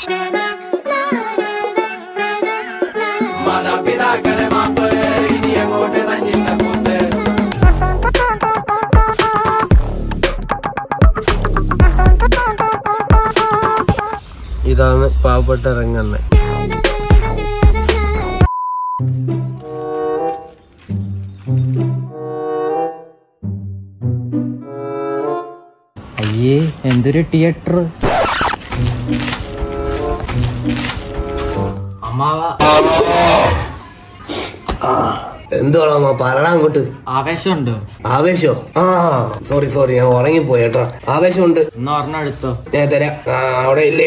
മാതാപിതാക്കളെ മാപ്പ് ഇനി അങ്ങോട്ട് തന്നിട്ട കൂത്ത്. ഇതാണ് പാവപ്പെട്ട രംഗണ്ണൻ. അയ്യേ എന്തൊരു തിയേറ്റർ. എന്തുവാണോ പറടാ അങ്ങോട്ട്. ആവേശമുണ്ടോ? ആവേശോ? ആ സോറി ഞാൻ ഉറങ്ങിപ്പോയി കേട്ടോ. ആവേശമുണ്ട്. എന്നാ ഒരെണ്ണം എടുത്തോ. ഞാൻ തരാം. അവിടെ ഇല്ലേ?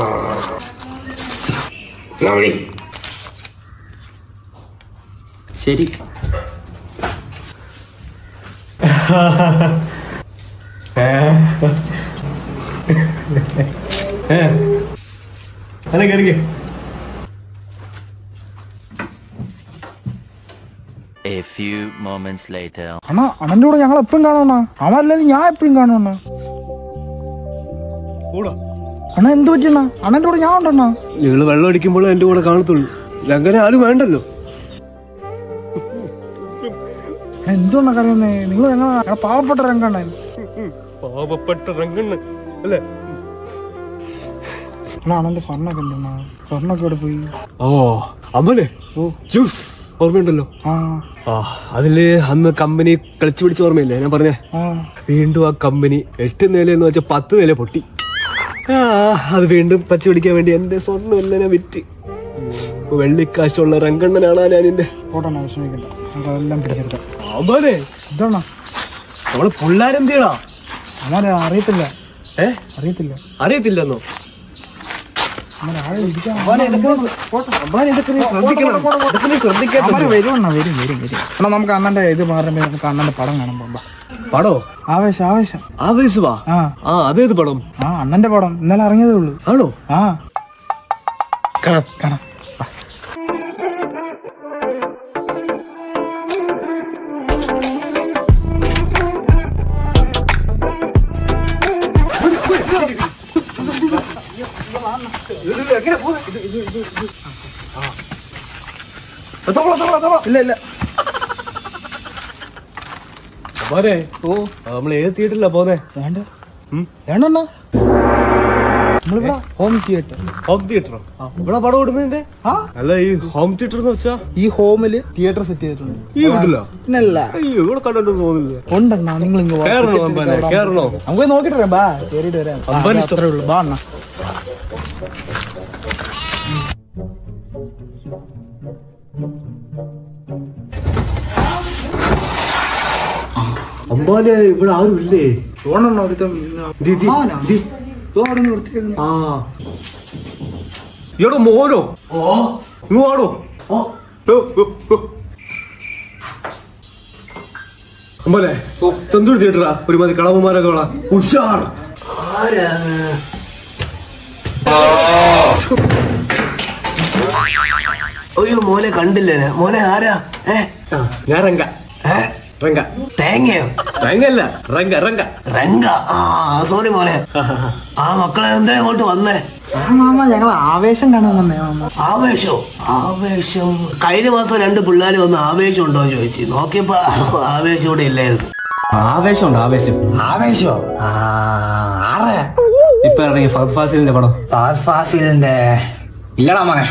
ശരി. A few moments later. അണ്ണന്റെ കൂടെ ഞങ്ങൾ എപ്പോഴും കാണണ. അവനല്ലെങ്കിൽ ഞാൻ എപ്പോഴും കാണണ. അണ്ണ എന്ത് പറ്റിയണ്ണ? അണ്ണന്റെ കൂടെ ഞാൻ ഉണ്ടണ്ണ. നിങ്ങള് വെള്ളം അടിക്കുമ്പോഴും എന്റെ കൂടെ കാണത്തുള്ളൂ. അങ്ങനെ ആരും വേണ്ടല്ലോ. എന്തുകൊണ്ടാ കറിയുന്നേ? നിങ്ങൾ ഞങ്ങളെ പാവപ്പെട്ട രംഗണ്ണൻ. പാവപ്പെട്ട രംഗണ്ണൻ അല്ലേ? അണ്ണന്റെ സ്വർണ്ണൊക്കെ ഉണ്ടെണ്ണ. സ്വർണ്ണൊക്കെ ഇവിടെ പോയി. ഓ അമ്മനെ ജ്യൂസ് ഓർമ്മയുണ്ടല്ലോ. അതില് അന്ന് കമ്പനി കളിച്ചു പിടിച്ച ഓർമ്മയില്ലേ ഞാൻ പറഞ്ഞേ? വീണ്ടും ആ കമ്പനി 8 നിലയെന്ന് വെച്ചാൽ 10 നില പൊട്ടി. അത് വീണ്ടും പച്ച പിടിക്കാൻ വേണ്ടി എന്റെ സ്വർണ്ണം എല്ലാം ഞാൻ വിറ്റ് വെള്ളിക്കാശുള്ള രംഗണ്ണനാണ് ഞാൻ. എന്റെ പോട്ടെണ്ണ വിഷമിക്കണ്ട. അതെല്ലാം പിടിച്ചെടുത്ത. അമ്മനെ ഇതാണോ നമ്മള് പിള്ളേരെന്ത് ചെയ്യണോ? അമ്മ അറിയത്തില്ല. അറിയത്തില്ലെന്നോ? നമുക്ക് അണ്ണന്റെ ഇത് മാറുമ്പോ നമുക്ക് അണ്ണന്റെ പടം കാണാൻ പോകാം. പടോ? ആവേശവാ? അതേത് പടം? അണ്ണന്റെ പടം ഇന്നലെ ഇറങ്ങിയതേ ഉള്ളൂ. ആണോ? കാണാം. ഇല്ല നമ്മള് ഏത് തിയേറ്ററിലാ പോന്നെ? നമ്മളിവിടെ ഹോം തിയേറ്റർ. ഹോം തിയേറ്ററോ? ഇവിടെ പടം ഓടുന്നതിന്റെ? അല്ല ഈ ഹോം തിയേറ്റർ എന്ന് വെച്ചാ ഈ ഹോമില് തിയേറ്റർ സെറ്റ് ചെയ്തിട്ടുണ്ട്. ഈ വീട്ടിലോ? പിന്നല്ല. അയ്യോ ഇവിടെ കണ്ടിട്ടൊന്നും തോന്നില്ല. ഉണ്ടെണ്ണ. നിങ്ങൾ കേറണോ? നമുക്ക് നോക്കിട്ട് വരാം. ബാ കേറിട്ട് വരാം. അത്രേ ഉള്ളൂ. ബാ അണ്ണ. അമ്പാനെ ഇവിടെ ആരും ഇല്ലേ? എടോ മോനോ ഇങ്ങോടോ. അമ്പാനെ തന്തൂർ തിയേറ്ററാ. ഒരുമാതിരി കളവന്മാരൊക്കെ ഉള്ള ഉഷാർ. അയ്യോ മോനെ കണ്ടില്ലേ? മോനെ ആരാ? ഞാൻ രംഗ. രംഗ തേങ്ങയോ? തേങ്ങയല്ല രംഗ. സോറി മോനെ. മക്കളെ എന്താ ഇങ്ങോട്ട് വന്നേ? ഞങ്ങൾ ആവേശം കാണാൻ വന്നേ. ആവേശം കഴിഞ്ഞ മാസം 2 പിള്ളേര് വന്ന് ആവേശം ഉണ്ടോ എന്ന് ചോദിച്ചു. നോക്കിയപ്പോ ആവേശം ഇവിടെ ഇല്ലായിരുന്നു. ആവേശമുണ്ട്. ആവേശോ? ആറ് ഇപ്പൊ ഇറങ്ങി ഫഹദ് ഫാസിലിന്റെ പടം. ഫാസിലിന്റെ ഇല്ലടാ മകൻ.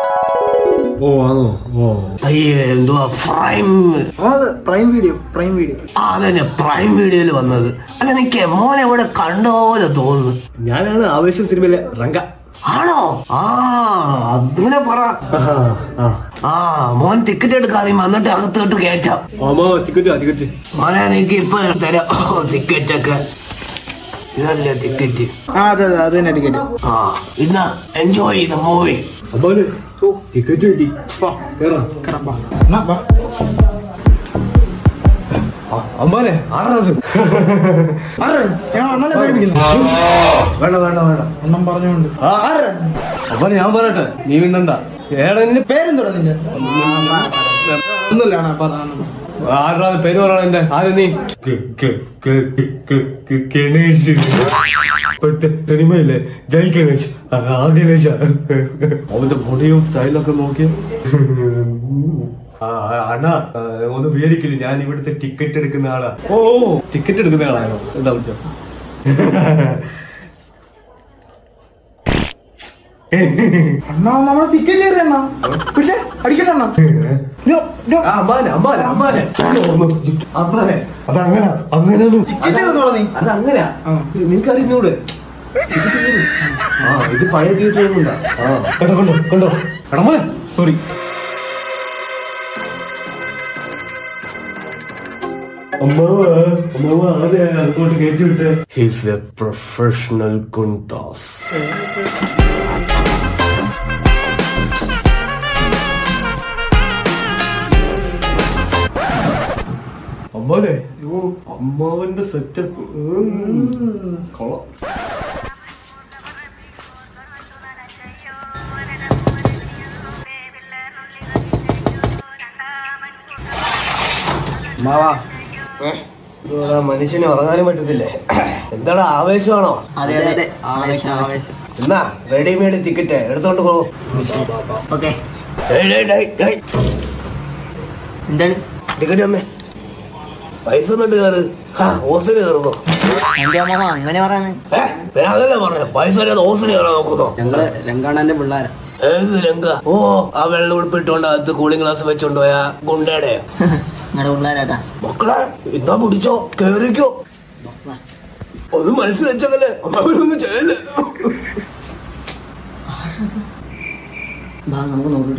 അയ്യോ എന്തുവാ പ്രൈം വീഡിയോ. അതന്നെ പ്രൈം വീഡിയോയില് വന്നത്. അല്ല നിക്കേ മോനെ ഇവിടെ കണ്ട പോലെ തോന്നുന്നു. ഞാനാണ് ആവേശം സിനിമയിലെ രംഗ. ആണോ? അതിനെ പറ. മോൻ ടിക്കറ്റ് എടുക്കാതെ വന്നിട്ട് അകത്തോട്ട് കയറ്റാം. മോനെ എനിക്ക് ഇപ്പൊ തരാം ടിക്കറ്റൊക്കെ. ഇതല്ലേ ടിക്കറ്റ്? അതെ അത് തന്നെ ടിക്കറ്റ്. ഇന്നാ എൻജോയ് ചെയ്ത മൂവി. ടിക്കറ്റ് കിട്ടി. അമ്മാനെ ആരാത്? വേണ്ട ഒന്നും പറഞ്ഞോണ്ട്. അപ്പൊ ഞാൻ പറയട്ടെ, നീ മിണ്ടണ്ട. പേരെന്തോടാ നിന്റെ? ഒന്നുമില്ല. ആരാ പേര് പറയണ എന്റെ ആദ്യം നീ ഗണേഷ് ഇപ്പോഴത്തെ സിനിമയില്ലേ ജയ് ഗണേഷ് ആ ഗണേഷ അവന്റെ ബോഡിയും സ്റ്റൈലൊക്കെ നോക്കിയ അണ്ണാ ഒന്ന് പേടിക്കില്ല ഞാൻ ഇവിടുത്തെ ടിക്കറ്റ് എടുക്കുന്ന ആളാ ഓ ടിക്കറ്റ് എടുക്കുന്ന ആളാണോ എന്താ വെച്ചോ അണ്ണാ നമ്മളെ ടിക്കറ്റ് കയറി അണ്ണാ പക്ഷെ അടിക്കണ്ട അണ്ണാ അതങ്ങനെ അതങ്ങനെ നിനക്കറിഞ്ഞൂടെ ഇത് പഴയ തിയേറ്റർ കൊണ്ടോ കടമോനെ സോറി അമ്മാവ ആരെയാ അങ്ങോട്ട് കയറ്റി വിട്ട് ഹിസ് എ പ്രൊഫഷണൽ ഗുണ്ടാസ് അമ്മാവനെ അമ്മാവന്റെ സെറ്റപ്പ് കൊള്ളാം മനുഷ്യന് ഉറങ്ങാനും പറ്റത്തില്ലേ എന്താണ് ആവേശമാണോ എന്നാ റെഡിമെയ്ഡ് ടിക്കറ്റ് എടുത്തോണ്ട് പോ എന്താണ് ടിക്കറ്റ് വന്നേ പൈസ ഒന്നിട്ട് കയറ് ഓസിന് കയറുന്നോ അങ്ങനെ പറയാന് അതല്ലേ പറഞ്ഞ പൈസ ഓസിന് കയറാൻ നോക്കുന്നോ ഞങ്ങള് രംഗാണന്റെ പിള്ളേരാ ഏത് രംഗ ഓ ആ വെള്ളം ഉടുപ്പിട്ടോണ്ട് അകത്ത് കൂളിംഗ് ഗ്ലാസ് വെച്ചോണ്ട് പോയാ ഗുണ്ടയുടെ നിങ്ങളുടെ പിള്ളേരാട്ടാ മക്കളെ ഇന്നാ പിടിച്ചോ കേറിക്കോ ഒന്ന് മനസ്സിൽ വെച്ചല്ലേ അവരൊന്നും ചെയ്യല്ലേ നമുക്ക് നോക്കി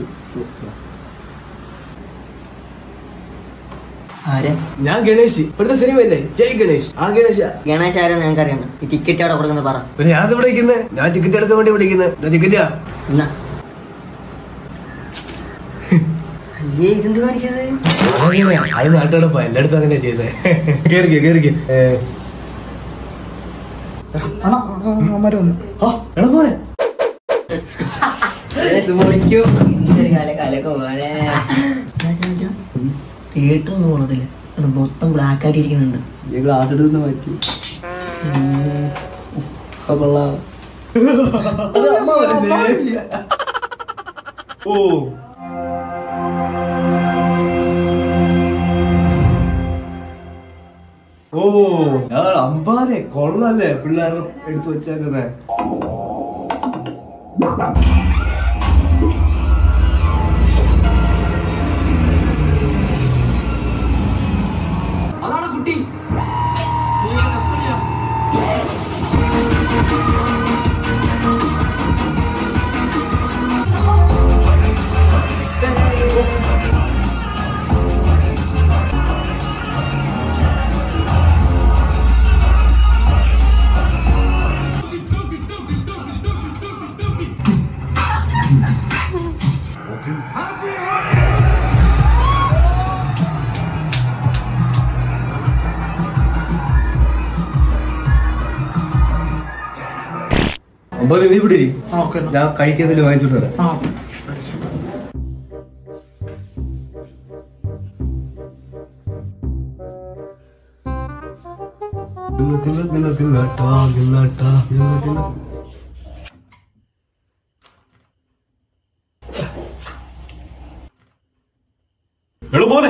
ആരെ ഞാൻ ഗണേഷ് ഇവിടുത്തെ സിനിമയല്ലേ ജയ് ഗണേഷ് ആ ഗണേഷ ഗണേശ് ആരെ ഞങ്ങൾക്ക് അറിയണ്ട ഈ ടിക്കറ്റ് അവിടെ കൊടുക്കുന്നത് പറ പിന്നെ ഞാൻ ഇവിടെ ഇരിക്കുന്നത് ഞാൻ ടിക്കറ്റ് എടുക്കാൻ വേണ്ടി വിളിക്കുന്നത് ടിക്കറ്റാ എന്നാ അയ്യേ ഇതെന്ത് കാണിച്ചത് അത് നാട്ടോടൊപ്പം എല്ലായിടത്തും അങ്ങനെ ചെയ്തേ കേറിക്കോ കേറിക്കോ അണ്ണാ അമ്മമാരെ വന്നു എടാ പോരെ തിയേറ്റർ ഒന്നും കൊള്ളത്തില്ല മൊത്തം ബ്ലാക്ക് ആയിട്ട് ഇരിക്കുന്നുണ്ട് ഗ്ലാസ് എടുത്ത് മാറ്റി കൊള്ളാം ഓ ഓ അമ്പാനെ കൊള്ളല്ലേ പിള്ളേർ എടുത്തു വെച്ചേക്കുന്നേ അതാണ് കുട്ടി അമ്പാനെ നീ ഇവിടെ ഓക്കെ ഞാൻ കഴിക്കുന്നതിൽ വാങ്ങിച്ചോണ്ട് വരാം ആ എടോ പോരെ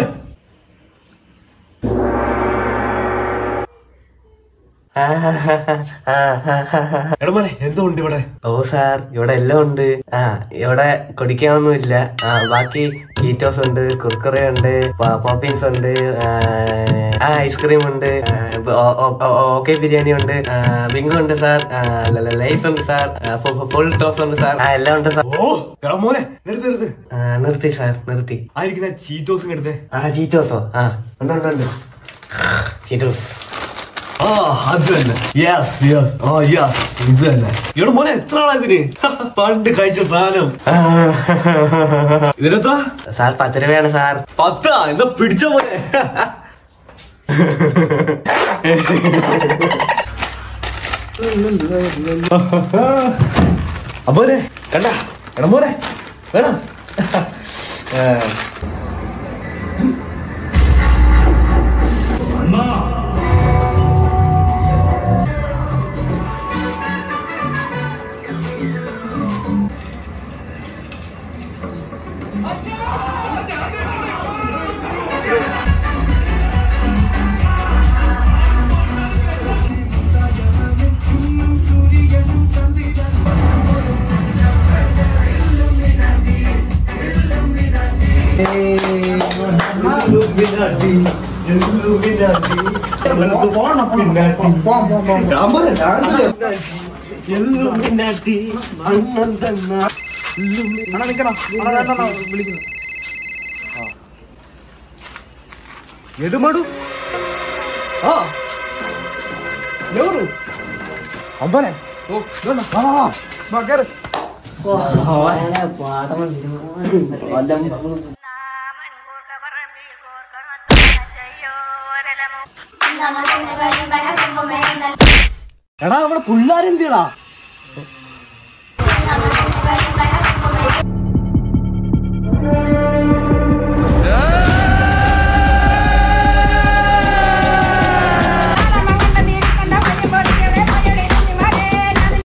എടോ മോനെ എന്തുണ്ട് ഇവിടെ ഓ സാർ ഇവിടെ എല്ലാം ഉണ്ട്. ഇവിടെ കുടിക്കാനൊന്നുമില്ല. ബാക്കി കീറ്റോസ് ഉണ്ട്, കുർക്കുറെ ഉണ്ട്, പോപ്പിൻസ് ഉണ്ട്, ഐസ്ക്രീം ഉണ്ട്, ഓക്കെ ബിരിയാണി ഉണ്ട്, ബിങ്കോ ഉണ്ട് സാർ, ലൈസ് ഉണ്ട് സാർ, ഫുൾ ടോസ് ഉണ്ട് സാർ, എല്ലാം ഉണ്ട് സാർ. ഓ എടോ മോനെ നിർത്ത് നിർത്തി സാർ നിർത്തി. ആയിരിക്കുന്ന ചീറ്റോസും എടുത്തേ. ചീറ്റോസോ? ഉണ്ട് ഉണ്ട് ഉണ്ട് ചീറ്റോസ്. അത് തന്നെ. യെസ് യെസ് യെസ് ഇത് തന്നെ. ഇവിടെ മോനെ എത്ര ആളാ ഇതിന്? പണ്ട് കഴിച്ച സാധനം. ഇതിനെത്ര സാർ? 10 രൂപയാണ് സാർ. 10? എന്താ പിടിച്ച പോലെ. അപ്പോനെ കണ്ട എടാ മോനെ വേണം. എടുമാടു ആ എവരു അമ്പനെ ഓ കേറ് പാടം എടാ അവിടെ പിള്ളേരെന്തിടാ